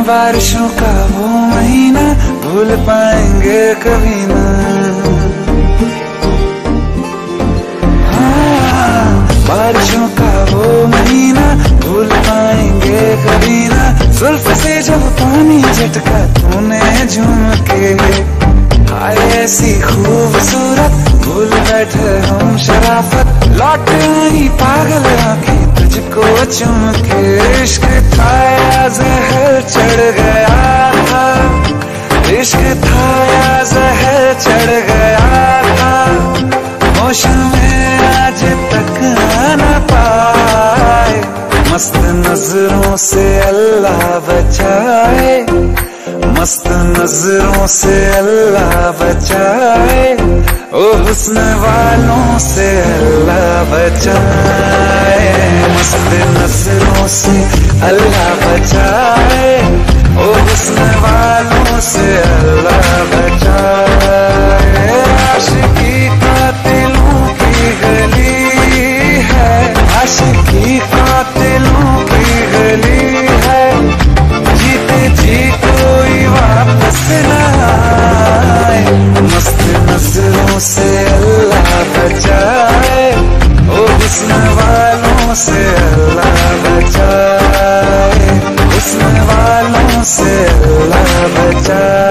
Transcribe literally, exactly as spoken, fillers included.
बारिशों का वो महीना भूल पाएंगे कभी ना। हाँ, बारिशों का वो महीना भूल पाएंगे कभी ना। जुल्फ से जब पानी झटका तूने झूम के, हाय ऐसी खूबसूरत भूल बैठे हम शराफत। लौट आई पागल आंखें तुझको चूम के, इश्क था या जहर चढ़ गया था, इश्क था या जहर चढ़ गया था। होश में आज तक न पाए, मस्त नजरों से अल्लाह बचाए, मस्त नजरों से अल्लाह बचाए, ओ हुस्न वालों से अल्लाह बचाए। मस्त नजरों से अल्लाह बचाए, ओ हुस्न वालों से अल्लाह बचाए। आशिकी कातिलों की गली है, आशिकी कातिलों की गली है, जीते जी कोई वापस न आए। मस्त नजरों से अल्लाह बचाए, ओ हुस्न वालों से अल्लाह बचाए, हुस्न वालों से अल्लाह बचाए।